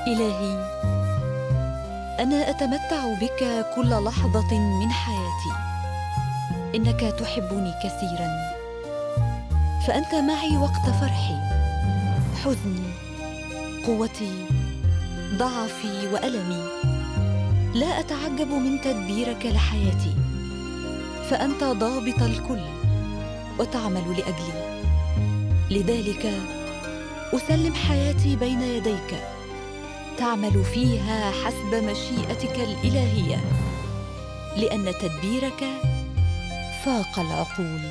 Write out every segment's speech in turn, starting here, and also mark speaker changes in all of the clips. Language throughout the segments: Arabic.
Speaker 1: إلهي، أنا أتمتع بك كل لحظة من حياتي. إنك تحبني كثيراً، فأنت معي وقت فرحي، حزني، قوتي، ضعفي وألمي. لا أتعجب من تدبيرك لحياتي، فأنت ضابط الكل وتعمل لأجلي. لذلك أسلم حياتي بين يديك، تعمل فيها حسب مشيئتك الإلهية، لأن تدبيرك فاق العقول.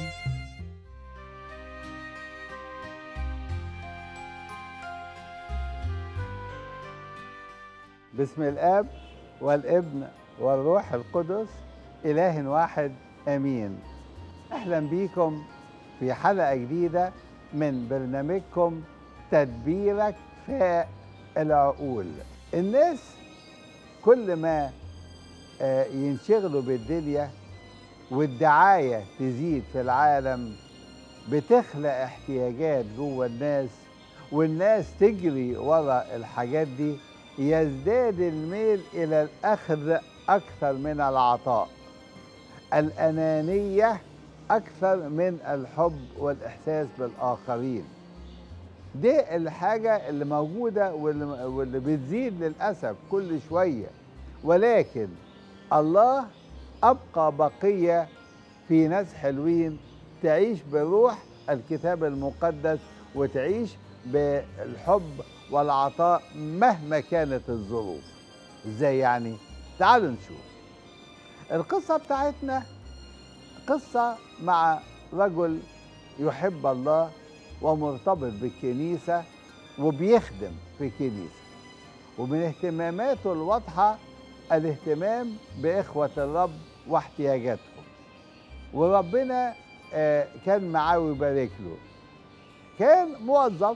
Speaker 2: باسم الآب والابن والروح القدس إله واحد آمين. أهلا بيكم في حلقة جديدة من برنامجكم تدبيرك فاق العقول. الناس كل ما ينشغلوا بالدنيا والدعاية تزيد في العالم، بتخلق احتياجات جوه الناس، والناس تجري ورا الحاجات دي، يزداد الميل إلى الأخذ أكثر من العطاء، الأنانية أكثر من الحب والإحساس بالآخرين. دي الحاجة اللي موجودة واللي بتزيد للأسف كل شوية. ولكن الله أبقى بقية في ناس حلوين تعيش بروح الكتاب المقدس وتعيش بالحب والعطاء مهما كانت الظروف. ازاي يعني؟ تعالوا نشوف. القصة بتاعتنا قصة مع رجل يحب الله ومرتبط بالكنيسة وبيخدم في الكنيسة، ومن اهتماماته الواضحة الاهتمام بإخوة الرب واحتياجاتهم، وربنا كان معاه ويبارك له. كان موظف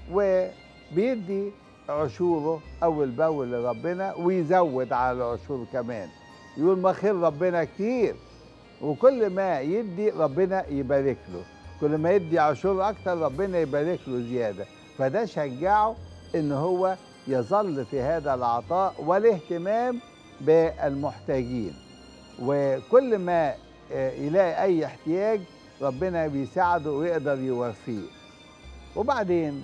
Speaker 2: وبيدي عشوره أول بأول لربنا، ويزود على العشور كمان. يقول ما خير ربنا كتير، وكل ما يدي ربنا يبارك له، كل ما يدي عشور أكتر ربنا يبارك له زيادة. فده شجعه إن هو يظل في هذا العطاء والاهتمام بالمحتاجين، وكل ما يلاقي أي احتياج ربنا بيساعده ويقدر يوفيه. وبعدين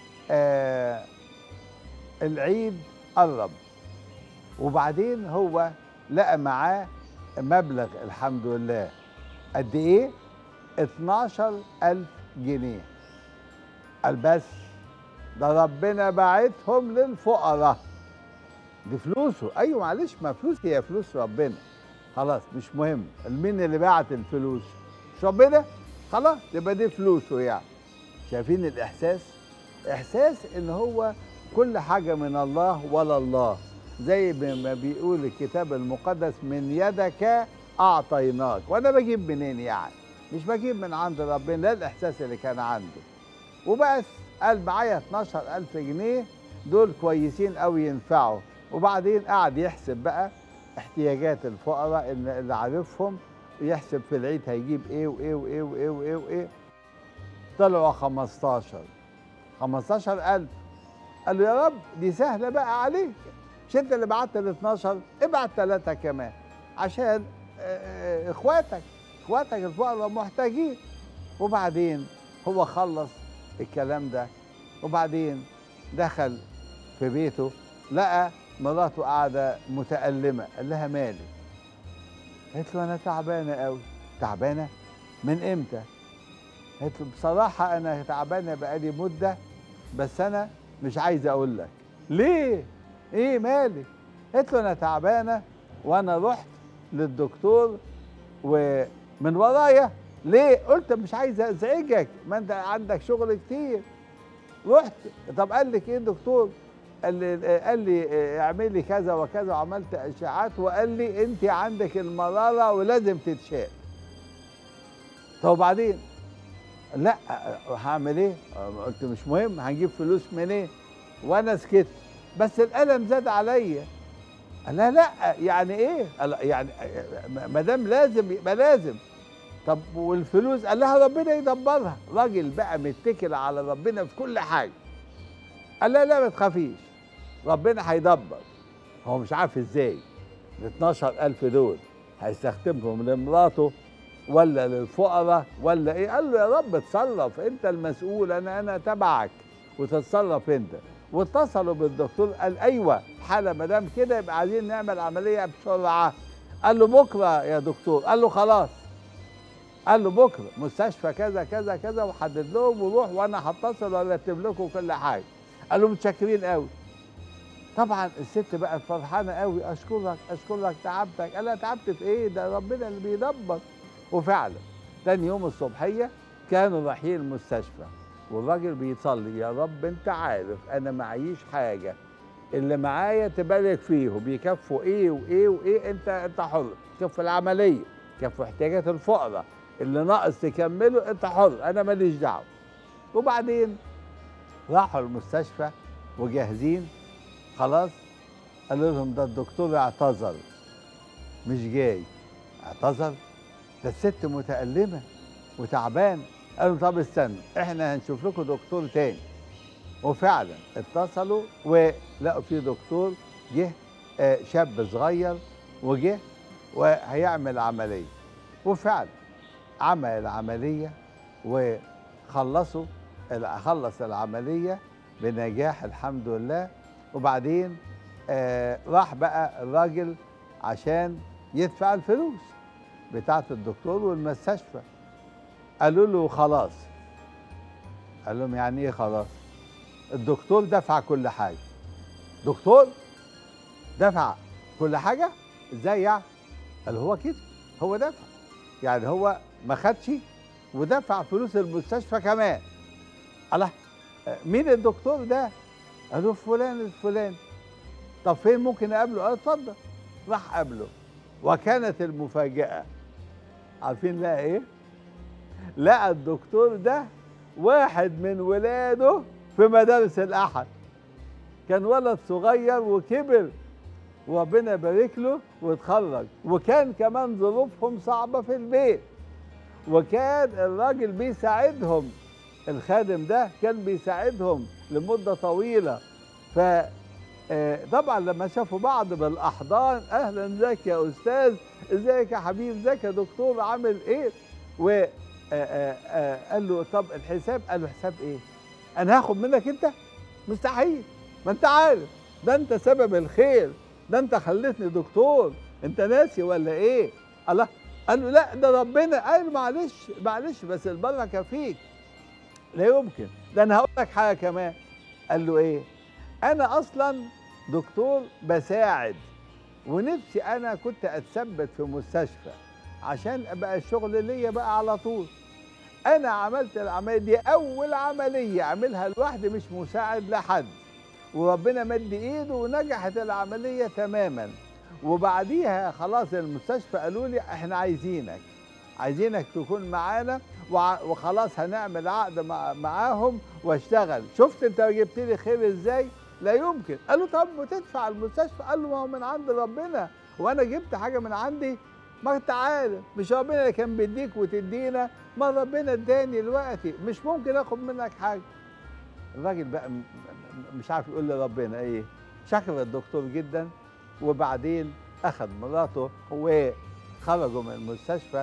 Speaker 2: العيد قرب، وبعدين هو لقى معاه مبلغ الحمد لله. قد ايه؟ 12,000 جنيه. قال بس ده ربنا باعتهم للفقراء. دي فلوسه. ايوه معلش، ما فلوس هي فلوس ربنا، خلاص مش مهم مين اللي بعت الفلوس، مش ربنا، خلاص يبقى دي فلوسه. يعني شايفين الإحساس؟ إحساس إن هو كل حاجة من الله ولا الله، زي ما بيقول الكتاب المقدس من يدك أعطيناك. وأنا بجيب منين يعني؟ مش بجيب من عند ربنا. ده الإحساس اللي كان عنده. وبس قال معايا 12,000 جنيه دول كويسين أوي ينفعوا. وبعدين قعد يحسب بقى احتياجات الفقراء اللي عارفهم، يحسب في العيد هيجيب إيه وإيه وإيه وإيه وإيه وإيه. طلعوا 15,000. قال له يا رب دي سهلة بقى عليك، مش انت اللي بعت ال 12، ابعت 3 كمان عشان اخواتك الفقراء محتاجين. وبعدين هو خلص الكلام ده، وبعدين دخل في بيته لقى مراته قاعدة متألمة. قال لها مالك؟ قالت له أنا تعبانة قوي. تعبانة؟ من إمتى؟ قالت له بصراحة أنا تعبانة بقالي مدة، بس أنا مش عايزة أقول لك. ليه؟ إيه مالك؟ قالت له أنا تعبانة وأنا رحت للدكتور ومن ورايا. ليه؟ قلت مش عايزة أزعجك، ما أنت عندك شغل كتير. رحت. طب قال لك إيه الدكتور؟ قال لي اعملي كذا وكذا، وعملت اشعاعات وقال لي انت عندك المراره ولازم تتشال. طب وبعدين؟ لا هعمل ايه؟ قلت مش مهم، هنجيب فلوس منين؟ وانا سكت، بس الالم زاد عليا. قال لا يعني ايه؟ يعني ما دام لازم يبقى لازم. طب والفلوس؟ قال لها ربنا يدبرها. راجل بقى متكل على ربنا في كل حاجه. قال لا ما تخافيش، ربنا هيدبر. هو مش عارف ازاي ال 12,000 دول هيستخدمهم لمراته ولا للفقراء ولا ايه. قال له يا رب اتصرف، انت المسؤول، انا تبعك وتتصرف انت. واتصلوا بالدكتور، قال ايوه الحاله ما دام كده يبقى عايزين نعمل عمليه بسرعه. قال له بكره يا دكتور. قال له خلاص. قال له بكره مستشفى كذا كذا كذا، وحدد لهم وروح وانا هتصل وارتب لكم كل حاجه. قال له متشكرين قوي. طبعا الست بقت فرحانه قوي، اشكرك اشكرك تعبتك. قال لها تعبت في ايه؟ ده ربنا اللي بيدبر. وفعلا تاني يوم الصبحيه كانوا رايحين المستشفى، والراجل بيصلي يا رب انت عارف انا معيش حاجه، اللي معايا تبارك فيهم، بيكفوا ايه وايه وايه، انت حر، كفوا العمليه، كفوا احتياجات الفقراء، اللي ناقص تكمله انت حر، انا ماليش دعوه. وبعدين راحوا المستشفى وجاهزين خلاص. قالوا لهم ده الدكتور اعتذر مش جاي. اعتذر؟ ده الست متألمة وتعبان. قالوا طب استنوا احنا هنشوف لكم دكتور تاني. وفعلا اتصلوا ولقوا في دكتور جه، شاب صغير وجه وهيعمل عملية. وفعلا عمل العملية وخلص العملية بنجاح الحمد لله. وبعدين راح بقى الراجل عشان يدفع الفلوس بتاعة الدكتور والمستشفى. قالوا له خلاص. قال لهم يعني ايه خلاص؟ الدكتور دفع كل حاجة. دكتور دفع كل حاجة؟ ازاي يعني؟ قال هو كده، هو دفع، يعني هو ما خدش ودفع فلوس المستشفى كمان. الله، مين الدكتور ده؟ قالوا فلان الفلاني. طب فين ممكن اقابله؟ قال اتفضل. راح قابله، وكانت المفاجأة عارفين لقى ايه؟ لقى الدكتور ده واحد من ولاده في مدارس الأحد. كان ولد صغير وكبر وربنا يبارك له واتخرج، وكان كمان ظروفهم صعبة في البيت، وكان الراجل بيساعدهم، الخادم ده كان بيساعدهم لمدة طويلة. طبعا لما شافوا بعض بالاحضان، اهلا ازيك يا استاذ، ازيك يا حبيبي، ازيك يا دكتور، عامل ايه؟ و قال له طب الحساب؟ قال له حساب ايه؟ انا هاخد منك انت؟ مستحيل، ما انت عارف ده انت سبب الخير، ده انت خليتني دكتور، انت ناسي ولا ايه؟ الله. قال له لا ده ربنا. قال معلش معلش بس البركه فيك. لا يمكن، ده انا هقول لك حاجه كمان. قال له ايه؟ انا اصلا دكتور بساعد، ونفسي انا كنت اتثبت في مستشفى عشان ابقى الشغل ليا بقى على طول. انا عملت العمليه دي اول عمليه اعملها لوحدي، مش مساعد لحد، وربنا مد ايده ونجحت العمليه تماما. وبعديها خلاص المستشفى قالوا لي احنا عايزينك تكون معانا، وخلاص هنعمل عقد معاهم واشتغل. شفت انت جبت لي خير ازاي؟ لا يمكن. قال له طب وتدفع المستشفى؟ قال له ما هو من عند ربنا، وانا جبت حاجه من عندي؟ ما انت عارف مش ربنا اللي كان بيديك وتدينا؟ ما ربنا اداني دلوقتي، مش ممكن اخد منك حاجه. الراجل بقى مش عارف يقول لربنا ايه. شكر الدكتور جدا، وبعدين اخذ مراته وخرجوا من المستشفى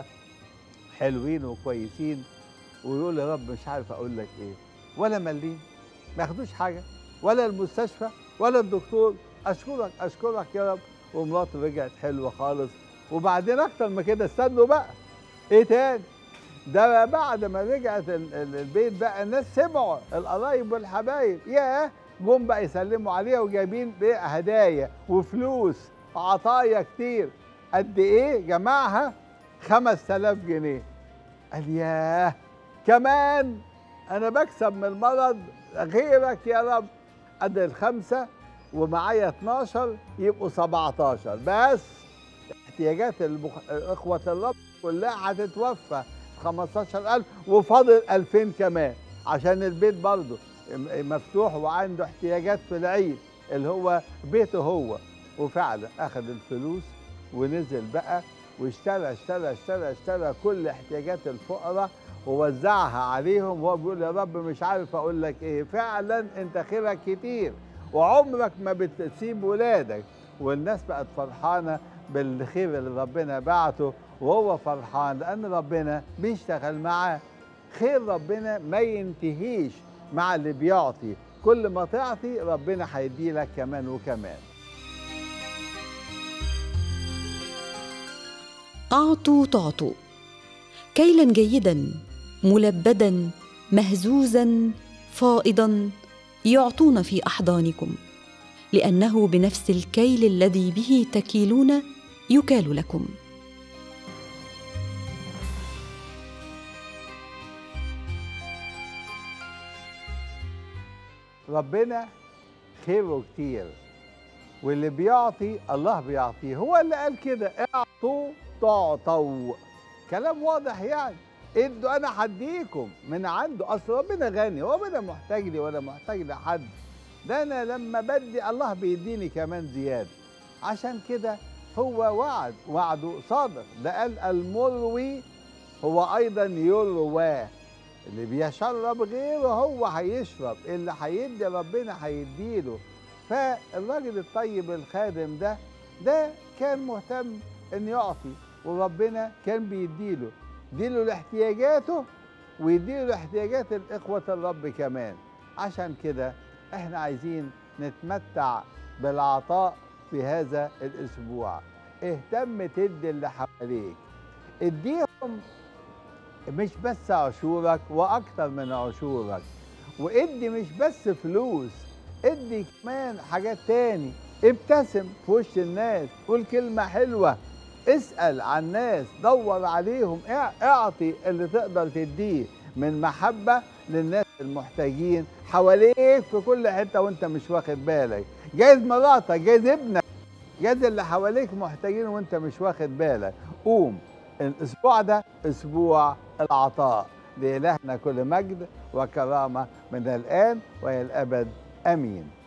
Speaker 2: حلوين وكويسين. ويقول يا رب مش عارف اقول لك ايه، ولا مليم، ما ياخدوش حاجه، ولا المستشفى ولا الدكتور. اشكرك اشكرك يا رب. ومراته رجعت حلوه خالص. وبعدين اكتر من كده استنوا بقى ايه تاني؟ ده بعد ما رجعت البيت بقى الناس سمعوا، القرايب والحبايب ياه، جم بقى يسلموا عليها وجايبين هدايا وفلوس وعطايا كتير. قد ايه جمعها؟ 5000 جنيه. قال ياه، كمان انا بكسب من المرض غيرك يا رب. قد الخمسه ومعايا 12 يبقوا 17 بس. احتياجات اخوه الرب كلها هتتوفى 15000، وفاضل 2000 كمان عشان البيت برضه مفتوح وعنده احتياجات في العيد اللي هو بيته هو. وفعلا اخذ الفلوس ونزل بقى واشترى كل احتياجات الفقراء ووزعها عليهم، وهو بيقول يا رب مش عارف اقول لك ايه، فعلا انت خيرك كتير. وعمرك ما بتسيب ولادك. والناس بقت فرحانة بالخير اللي ربنا بعته، وهو فرحان لأن ربنا بيشتغل معاه. خير ربنا ما ينتهيش مع اللي بيعطي، كل ما تعطي ربنا هيديلك كمان وكمان.
Speaker 1: أعطوا تعطوا، كيلا جيدا ملبدا مهزوزا فائضا يعطون في أحضانكم، لأنه بنفس الكيل الذي به تكيلون يكال لكم.
Speaker 2: ربنا خيره كتير، واللي بيعطي الله بيعطيه. هو اللي قال كده: اعطوا تعطوا. كلام واضح يعني. ادوا انا هديكم من عنده. اصل ربنا غني، ربنا محتاج لي ولا محتاج لحد. ده انا لما بدي الله بيديني كمان زياده. عشان كده هو وعده صادق. ده قال: المروي هو ايضا يروى. اللي بيشرب غيره هو هيشرب، اللي هيدي ربنا هيديله. فالراجل الطيب الخادم ده كان مهتم ان يعطي، وربنا كان بيديله لاحتياجاته، ويديله لاحتياجات الاخوه الرب كمان. عشان كده احنا عايزين نتمتع بالعطاء في هذا الاسبوع. اهتم تدي اللي حواليك، اديهم مش بس عشورك واكتر من عشورك، وادي مش بس فلوس، ادي كمان حاجات تاني. ابتسم في وش الناس، قول كلمة حلوة، اسأل عن الناس، دور عليهم، اعطي اللي تقدر تديه من محبة للناس المحتاجين حواليك في كل حتة وانت مش واخد بالك. جايز مراتك، جايز ابنك، جايز اللي حواليك محتاجين وانت مش واخد بالك. قوم. الاسبوع ده اسبوع العطاء. لإلهنا كل مجد وكرامة من الآن وإلى الأبد. آمين.